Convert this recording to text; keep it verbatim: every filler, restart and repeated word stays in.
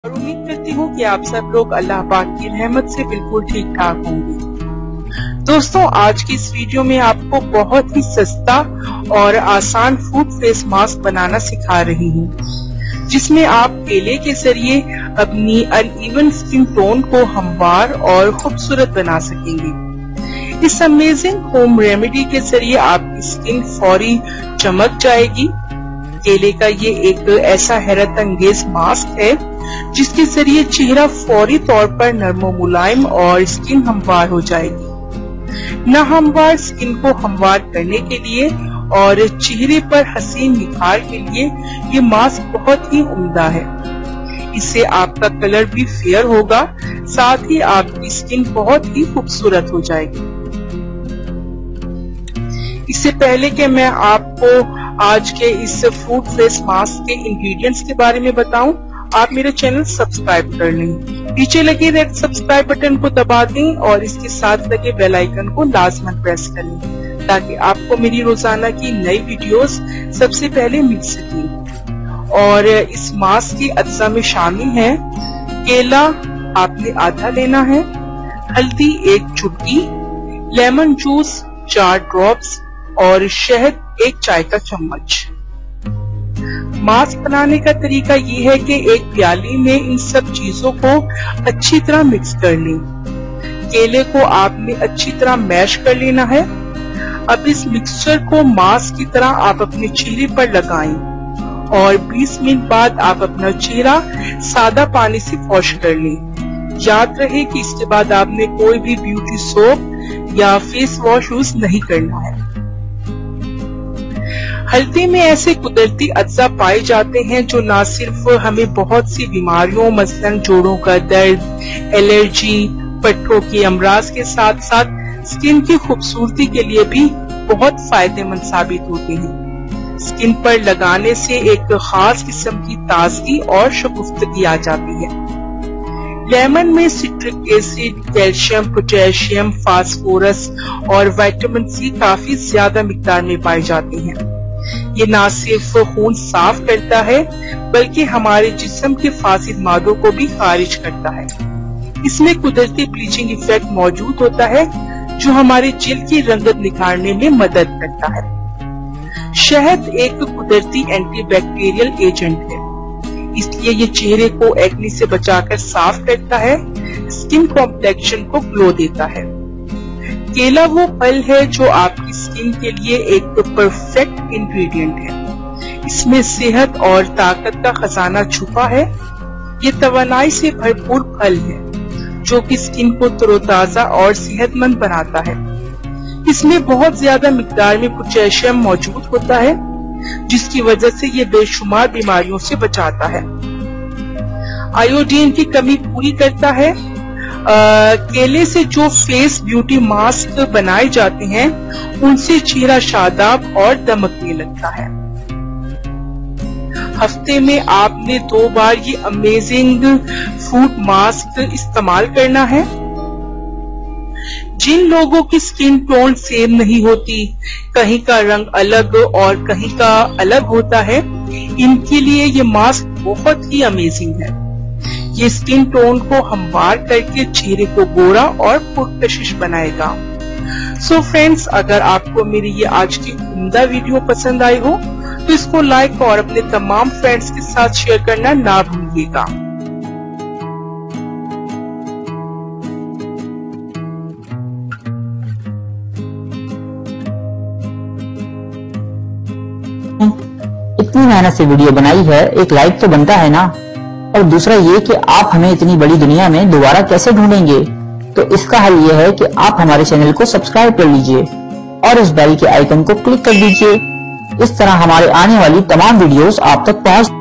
और उम्मीद करती हूँ कि आप सब लोग अल्लाह पाक की रहमत से बिल्कुल ठीक ठाक होंगे। दोस्तों, आज की इस वीडियो में आपको बहुत ही सस्ता और आसान फूड फेस मास्क बनाना सिखा रही हूँ, जिसमें आप केले के जरिए अपनी अनइवन स्किन टोन को हमवार और खूबसूरत बना सकेंगे। इस अमेजिंग होम रेमेडी के जरिए आपकी स्किन फौरी चमक जाएगी। केले का ये एक ऐसा हैरत अंगेज मास्क है जिसके जरिए चेहरा फौरी तौर पर नरमो मुलायम और स्किन हमवार हो जाएगी। न हमवार स्किन को हमवार करने के लिए और चेहरे पर हसीन निखार के लिए ये मास्क बहुत ही उम्दा है। इससे आपका कलर भी फेयर होगा, साथ ही आपकी स्किन बहुत ही खूबसूरत हो जाएगी। इससे पहले कि मैं आपको आज के इस फूड फेस मास्क के इंग्रेडिएंट्स के बारे में बताऊं, आप मेरे चैनल सब्सक्राइब कर लें। नीचे लगे रेड सब्सक्राइब बटन को दबा दें और इसके साथ लगे बेल आइकन को लाजमन प्रेस कर लें, ताकि आपको मेरी रोजाना की नई वीडियोस सबसे पहले मिल सके। और इस मास्क की अज्जा में शामिल है केला आपने आधा लेना है, हल्दी एक चुटकी, लेमन जूस चार ड्रॉप्स और शहद एक चाय का चम्मच। मास्क बनाने का तरीका ये है कि एक प्याली में इन सब चीजों को अच्छी तरह मिक्स कर लें। केले को आपने अच्छी तरह मैश कर लेना है। अब इस मिक्सचर को मास्क की तरह आप अपने चेहरे पर लगाएं और बीस मिनट बाद आप अपना चेहरा सादा पानी से वॉश कर लें। याद रहे कि इसके बाद आपने कोई भी ब्यूटी सोप या फेस वॉश यूज नहीं करना है। हल्दी में ऐसे कुदरती अज्जा पाए जाते हैं जो न सिर्फ हमें बहुत सी बीमारियों मसलन जोड़ों का दर्द, एलर्जी, पट्टों के अमराज के साथ साथ स्किन की खूबसूरती के लिए भी बहुत फायदेमंद साबित होते हैं। स्किन पर लगाने से एक खास किस्म की ताजगी और शगुफ्तगी आ जाती है। लेमन में citric acid, calcium, potassium, phosphorus और विटामिन सी काफी ज्यादा मिकदार में पाए जाते हैं। ये न सिर्फ खून साफ करता है बल्कि हमारे जिस्म के फासिद मादों को भी खारिज करता है। इसमें कुदरती ब्लीचिंग इफेक्ट मौजूद होता है जो हमारे जिल्द की रंगत निखारने में मदद करता है। शहद एक कुदरती एंटीबैक्टीरियल एजेंट है, इसलिए ये चेहरे को एक्ने से बचाकर साफ करता है, स्किन कॉम्प्लेक्शन को ग्लो देता है। केला वो फल है जो आपकी स्किन के लिए एक परफेक्ट इंग्रेडिएंट है। इसमें सेहत और ताकत का खजाना छुपा है। ये तवानाई से भरपूर फल है जो कि स्किन को तरोताजा और सेहतमंद बनाता है। इसमें बहुत ज्यादा मिकदार में पोटेशियम मौजूद होता है, जिसकी वजह से ये बेशुमार बीमारियों से बचाता है। आयोडीन की कमी पूरी करता है। आ, केले से जो फेस ब्यूटी मास्क बनाए जाते हैं उनसे चेहरा शादाब और दमकने लगता है। हफ्ते में आपने दो बार ये अमेजिंग फूड मास्क इस्तेमाल करना है। जिन लोगों की स्किन टोन सेम नहीं होती, कहीं का रंग अलग और कहीं का अलग होता है, इनके लिए ये मास्क बहुत ही अमेजिंग है। ये स्किन टोन को हमवार करके चेहरे को गोरा और पुरकशिश बनाएगा। सो so फ्रेंड्स, अगर आपको मेरी ये आज की उम्दा वीडियो पसंद आई हो तो इसको लाइक और अपने तमाम फ्रेंड्स के साथ शेयर करना ना भूलिएगा। इतनी मेहनत से वीडियो बनाई है, एक लाइक तो बनता है ना। और दूसरा ये कि आप हमें इतनी बड़ी दुनिया में दोबारा कैसे ढूंढेंगे, तो इसका हल ये है कि आप हमारे चैनल को सब्सक्राइब कर लीजिए और इस बेल के आइकन को क्लिक कर दीजिए। इस तरह हमारे आने वाली तमाम वीडियोस आप तक पहुंच